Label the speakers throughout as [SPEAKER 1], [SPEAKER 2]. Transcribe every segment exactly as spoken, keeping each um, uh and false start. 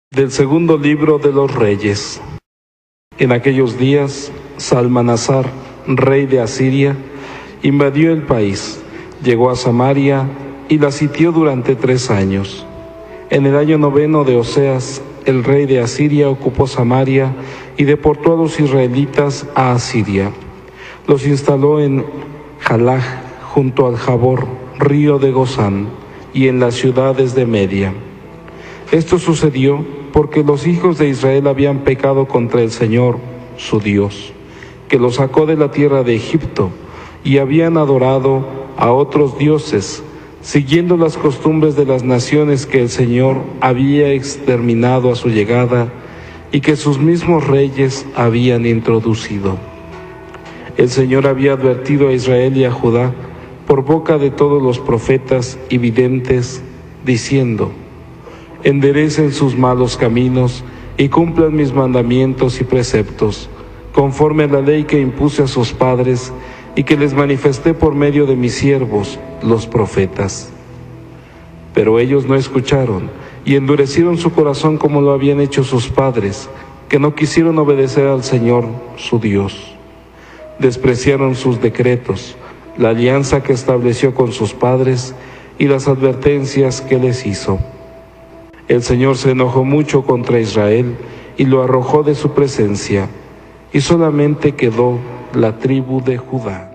[SPEAKER 1] Del segundo libro de los Reyes. En aquellos días, Salmanasar, rey de Asiria, invadió el país, llegó a Samaria y la sitió durante tres años. En el año noveno de Oseas, el rey de Asiria ocupó Samaria y deportó a los israelitas a Asiria. Los instaló en Jalaj, junto al Jabor, río de Gozán, y en las ciudades de Media. Esto sucedió porque los hijos de Israel habían pecado contra el Señor, su Dios, que los sacó de la tierra de Egipto, y habían adorado a otros dioses, siguiendo las costumbres de las naciones que el Señor había exterminado a su llegada y que sus mismos reyes habían introducido. El Señor había advertido a Israel y a Judá por boca de todos los profetas y videntes, diciendo: enderecen sus malos caminos y cumplan mis mandamientos y preceptos, conforme a la ley que impuse a sus padres y que les manifesté por medio de mis siervos, los profetas. Pero ellos no escucharon y endurecieron su corazón como lo habían hecho sus padres, que no quisieron obedecer al Señor, su Dios. Despreciaron sus decretos, la alianza que estableció con sus padres y las advertencias que les hizo. El Señor se enojó mucho contra Israel y lo arrojó de su presencia, y solamente quedó la tribu de Judá.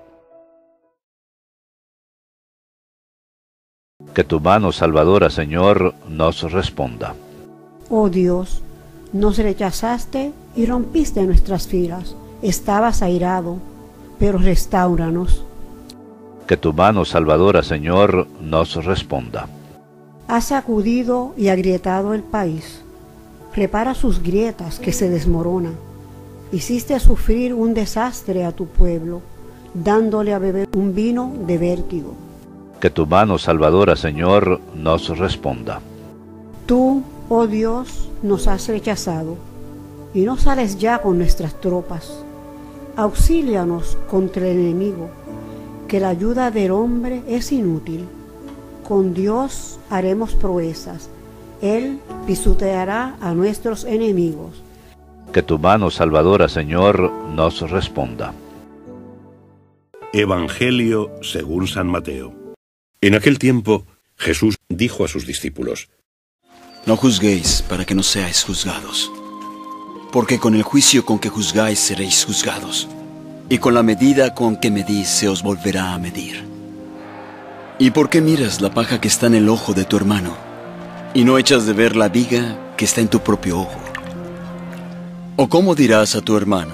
[SPEAKER 2] Que tu mano salvadora, Señor, nos responda.
[SPEAKER 3] Oh Dios, nos rechazaste y rompiste nuestras filas. Estabas airado, pero restáuranos.
[SPEAKER 2] Que tu mano salvadora, Señor, nos responda.
[SPEAKER 3] Has sacudido y agrietado el país. Repara sus grietas que se desmoronan. Hiciste sufrir un desastre a tu pueblo, dándole a beber un vino de vértigo.
[SPEAKER 2] Que tu mano salvadora, Señor, nos responda.
[SPEAKER 3] Tú, oh Dios, nos has rechazado, y no sales ya con nuestras tropas. Auxílianos contra el enemigo, que la ayuda del hombre es inútil. Con Dios haremos proezas. Él pisoteará a nuestros enemigos.
[SPEAKER 2] Que tu mano salvadora, Señor, nos responda.
[SPEAKER 4] Evangelio según San Mateo. En aquel tiempo, Jesús dijo a sus discípulos:
[SPEAKER 5] No juzguéis para que no seáis juzgados, porque con el juicio con que juzgáis seréis juzgados, y con la medida con que medís se os volverá a medir. ¿Y por qué miras la paja que está en el ojo de tu hermano, y no echas de ver la viga que está en tu propio ojo? ¿O cómo dirás a tu hermano: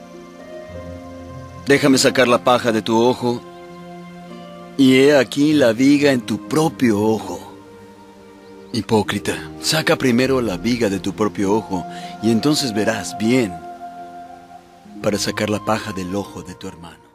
[SPEAKER 5] déjame sacar la paja de tu ojo, y he aquí la viga en tu propio ojo? Hipócrita, saca primero la viga de tu propio ojo, y entonces verás bien para sacar la paja del ojo de tu hermano.